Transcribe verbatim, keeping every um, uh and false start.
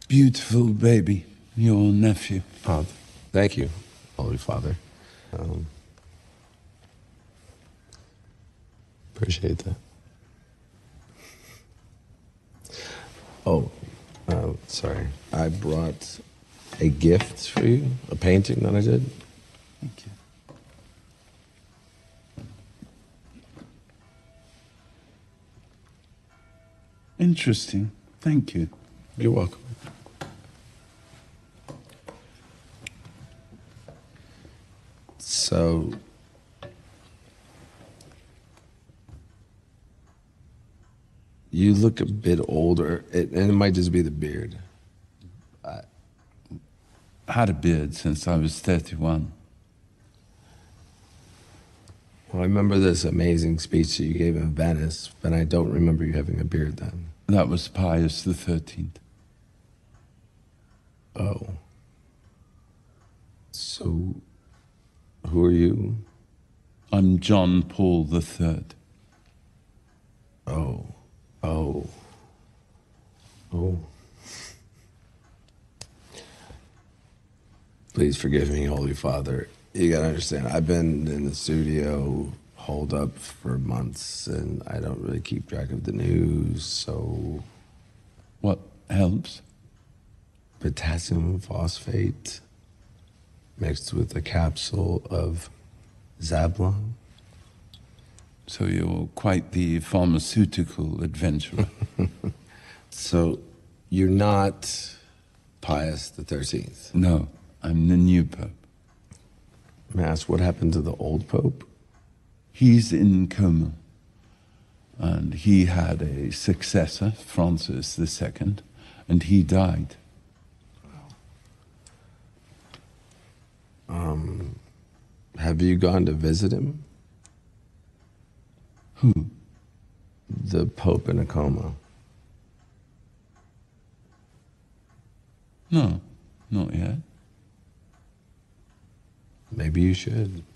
Beautiful baby, your nephew. Oh, thank you, Holy Father. Um, appreciate that. Oh, uh, sorry. I brought a gift for you, a painting that I did. Thank you. Interesting. Thank you. You're welcome. So, you look a bit older, it, and it might just be the beard. I had a beard since I was thirty-one. Well, I remember this amazing speech that you gave in Venice, but I don't remember you having a beard then. That was Pius the thirteenth. Oh. So, who are you? I'm John Paul the third. Oh. Oh. Oh. Please forgive me, Holy Father. You gotta understand, I've been in the studio holed up for months, and I don't really keep track of the news, so... What helps? Potassium phosphate mixed with a capsule of Zablon. So you're quite the pharmaceutical adventurer. So you're not Pius the thirteenth? No, I'm the new pope. May I ask what happened to the old pope? He's in coma. And he had a successor, Francis the second, and he died. Um, have you gone to visit him? Who? The Pope in a coma. No, not yet. Maybe you should.